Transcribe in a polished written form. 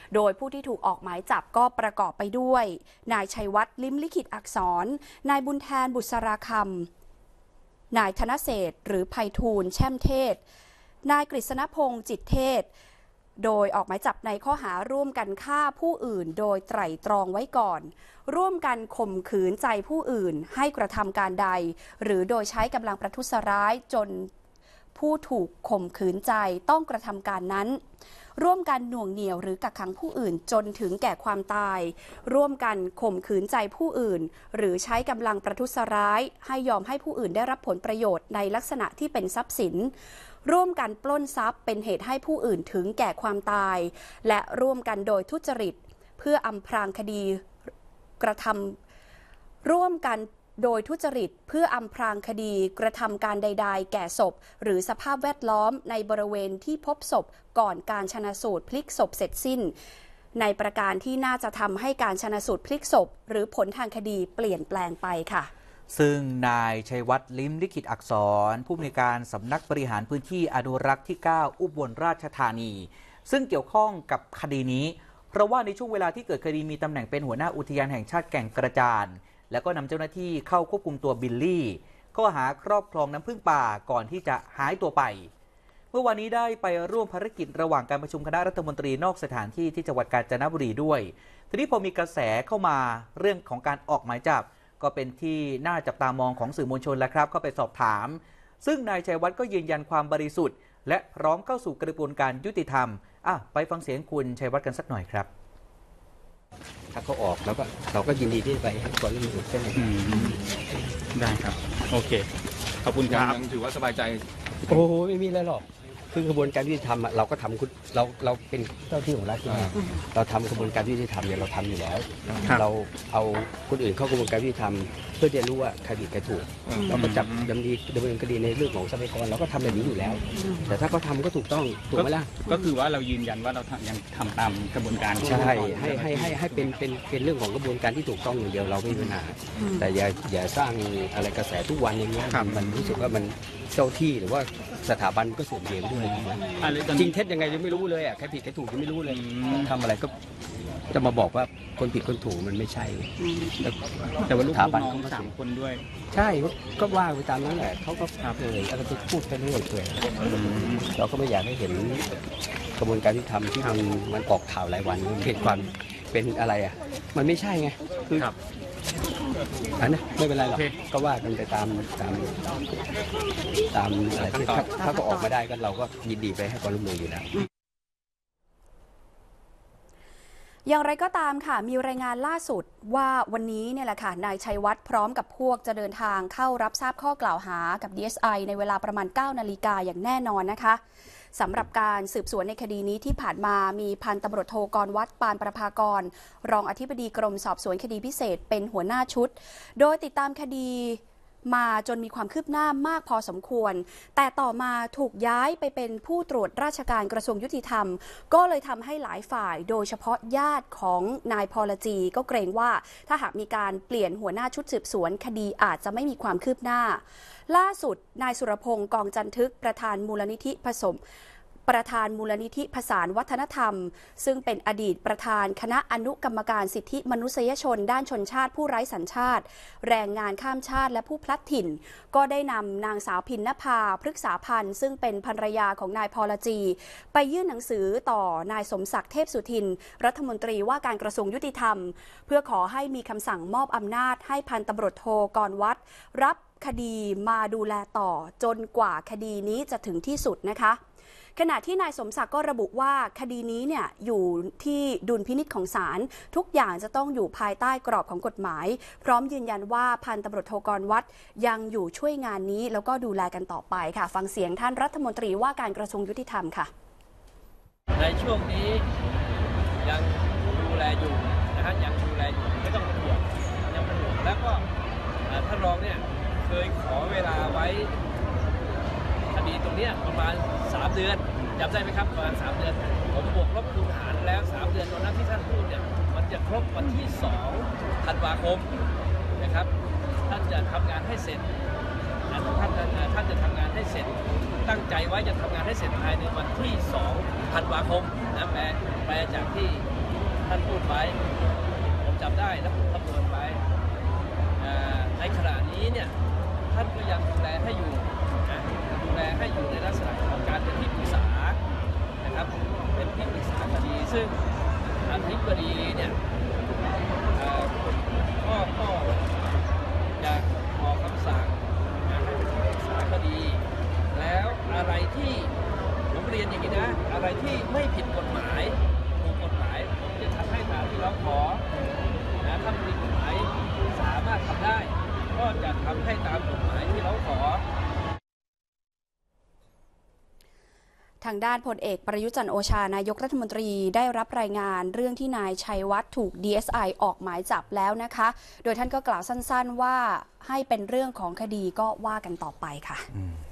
โดยผู้ที่ถูกออกหมายจับก็ประกอบไปด้วยนายชัยวัฒน์ลิ้มลิขิตอักษรนายบุญแทนบุษราคำนายธนเศรษฐ์หรือไพฑูรย์แช่มเทศนายกฤษณพงษ์จิตเทศโดยออกหมายจับในข้อหาร่วมกันฆ่าผู้อื่นโดยไตร่ตรองไว้ก่อนร่วมกันข่มขืนใจผู้อื่นให้กระทำการใดหรือโดยใช้กำลังประทุษร้ายจนผู้ถูกข่มขืนใจต้องกระทำการนั้นร่วมกันหน่วงเหนี่ยวหรือกักขังผู้อื่นจนถึงแก่ความตายร่วมกันข่มขืนใจผู้อื่นหรือใช้กำลังประทุษร้ายให้ยอมให้ผู้อื่นได้รับผลประโยชน์ในลักษณะที่เป็นทรัพย์สินร่วมกันปล้นทรัพย์เป็นเหตุให้ผู้อื่นถึงแก่ความตายและร่วมกันโดยทุจริตเพื่ออำพรางคดีกระทำร่วมกันโดยทุจริตเพื่ออำพรางคดีกระทำการใดๆแก่ศพหรือสภาพแวดล้อมในบริเวณที่พบศพก่อนการชันสูตรพลิกศพเสร็จสิ้นในประการที่น่าจะทำให้การชันสูตรพลิกศพหรือผลทางคดีเปลี่ยนแปลงไปค่ะซึ่งนายชัยวัฒน์ลิ้มลิขิตอักษรผู้อำนวยการสำนักบริหารพื้นที่อนุรักษ์ที่ 9 อุบลราชธานีซึ่งเกี่ยวข้องกับคดีนี้เพราะว่าในช่วงเวลาที่เกิดคดีมีตำแหน่งเป็นหัวหน้าอุทยานแห่งชาติแก่งกระจานแล้วก็นำเจ้าหน้าที่เข้าควบคุมตัวบิลลี่ข้อหาครอบครองน้ำผึ้งป่าก่อนที่จะหายตัวไปเมื่อวานนี้ได้ไปร่วมภารกิจระหว่างการประชุมคณะรัฐมนตรีนอกสถานที่ที่จังหวัดกาญจนบุรีด้วยทีนี้พอมีกระแสเข้ามาเรื่องของการออกหมายจับก็เป็นที่น่าจับตามองของสื่อมวลชนแล้วครับก็ไปสอบถามซึ่งนายชัยวัฒน์ก็ยืนยันความบริสุทธิ์และพร้อมเข้าสู่กระบวนการยุติธรรมไปฟังเสียงคุณชัยวัฒน์กันสักหน่อยครับถ้าเขาออกแล้วก็เราก็ยินดีที่จะไปให้ความร่วมมือเช่นกันได้ครับโอเคขอบคุณครับยังถือว่าสบายใจโอ้โหไม่มีอะไรหรอกคือกระบวนการยุติธรรมเราก็ทำเราเป็นเจ้าที่ของรัฐเราทำกระบวนการยุติธรรมเนี่ยเราทำอยู่แล้วเราเอาคนอื่นเข้ากระบวนการยุติธรรมเพื่อจะรู้ว่าใครผิดใครถูกเราก็จับดำเนินคดีในเรื่องของทรัพยากรเราก็ทำแบบนี้อยู่แล้วแต่ถ้าเขาทำก็ถูกต้องถูกไหมล่ะก็คือว่าเรายืนยันว่าเรายังทำตามกระบวนการใช่ให้เป็นเรื่องของกระบวนการที่ถูกต้องอย่างเดียวเราไม่มีปัญหาแต่อย่าสร้างอะไรกระแสทุกวันอย่างเงี้ยมันรู้สึกว่ามันเจ้าที่หรือว่าสถาบันก็เสื่อมเสียด้วยจริงเท็จยังไงยังไม่รู้เลยใครผิดใครถูกยังไม่รู้เลยทำอะไรก็จะมาบอกว่าคนผิดคนถูกมันไม่ใช่แต่ว่าลูกน้อง3 คนด้วยใช่ก็ว่าไปตามนั้นแหละเขาก็อะไรไปพูดไปเรื่อยเปื่อยเราก็ไม่อยากให้เห็นกระบวนการที่ทำที่มันออกข่าวหลายวันเหตุความเป็นอะไรมันไม่ใช่ไงคืออันนี้ไม่เป็นไรหรอกก็ว่ากันไปตามอะไรที่ถ้าก็ออกมาได้ก็เราก็ยินดีไปให้ความร่วมมืออยู่แล้วอย่างไรก็ตามค่ะมีรายงานล่าสุดว่าวันนี้เนี่ยแหละค่ะนายชัยวัฒน์พร้อมกับพวกจะเดินทางเข้ารับทราบข้อกล่าวหากับ DSI ในเวลาประมาณ 9 นาฬิกาอย่างแน่นอนนะคะสำหรับการสืบสวนในคดีนี้ที่ผ่านมามีพันตำรวจโทกรวัฒน์ปานประภากรรองอธิบดีกรมสอบสวนคดีพิเศษเป็นหัวหน้าชุดโดยติดตามคดีมาจนมีความคืบหน้ามากพอสมควรแต่ต่อมาถูกย้ายไปเป็นผู้ตรวจราชการกระทรวงยุติธรรมก็เลยทำให้หลายฝ่ายโดยเฉพาะญาติของนายพรจีก็เกรงว่าถ้าหากมีการเปลี่ยนหัวหน้าชุดสืบสวนคดีอาจจะไม่มีความคืบหน้าล่าสุดนายสุรพงษ์กองจันทึกประธานมูลนิธิผสานวัฒนธรรมซึ่งเป็นอดีตประธานคณะอนุกรรมการสิทธิมนุษยชนด้านชนชาติผู้ไร้สัญชาติแรงงานข้ามชาติและผู้พลัดถิ่นก็ได้นำนางสาวพินนภาพฤกษาพันธ์ซึ่งเป็นภรรยาของนายพรจีไปยื่นหนังสือต่อนายสมศักดิ์เทพสุทินรัฐมนตรีว่าการกระทรวงยุติธรรมเพื่อขอให้มีคำสั่งมอบอำนาจให้พันตำรวจโทกรวัฒน์รับคดีมาดูแลต่อจนกว่าคดีนี้จะถึงที่สุดนะคะขณะที่นายสมศักดิ์ก็ระบุว่าคดีนี้เนี่ยอยู่ที่ดุลพินิจของศาลทุกอย่างจะต้องอยู่ภายใต้กรอบของกฎหมายพร้อมยืนยันว่าพันตำรวจโทกรวัฒน์ยังอยู่ช่วยงานนี้แล้วก็ดูแลกันต่อไปค่ะฟังเสียงท่านรัฐมนตรีว่าการกระทรวงยุติธรรมค่ะในช่วงนี้ยังดูแลอยู่นะฮะยังดูแลอยู่ไม่ต้องเป็นห่วงยังเป็นห่วงแล้วก็ท่านรองเนี่ยเคยขอเวลาไว้คดีตรงนี้ประมาณ3 เดือนจำได้ไหมครับประมาณ3 เดือนผมบวกลบคูณหารแล้ว3 เดือนตอนนั้นที่ท่านพูดเนี่ยมันจะครบวันที่2 ธันวาคมนะครับท่านจะทำงานให้เสร็จท่านจะทำงานให้เสร็จตั้งใจไว้จะทำงานให้เสร็จภายในวันที่2 ธันวาคมนะแปลจากที่ท่านพูดไว้ผมจำได้และผมคำนวณไว้ในขณะนี้เนี่ยท่านก็ยังดูแลให้อยู่นะดูแลให้อยู่ในลักษณะของการเป็นที่ปรึกษานะครับเป็นที่ปรึกษาคดีซึ่งอธิบดีเนี่ยก็จะออกคำสั่งให้เป็นที่ปรึกษาคดีแล้วอะไรที่ผมเรียนอย่างนี้นะอะไรที่ไม่ผิดกฎหมายถูกกฎหมายผมจะทำให้ตามที่เราขอนะถ้าผิดกฎหมายสามารถทำได้ก็จะทำให้ตามกฎหมายที่เราขอทางด้านพลเอกประยุทธ์จันทร์โอชานายกรัฐมนตรีได้รับรายงานเรื่องที่นายชัยวัฒน์ถูก DSI ออกหมายจับแล้วนะคะ โดยท่านก็กล่าวสั้นๆว่าให้เป็นเรื่องของคดีก็ว่ากันต่อไปค่ะ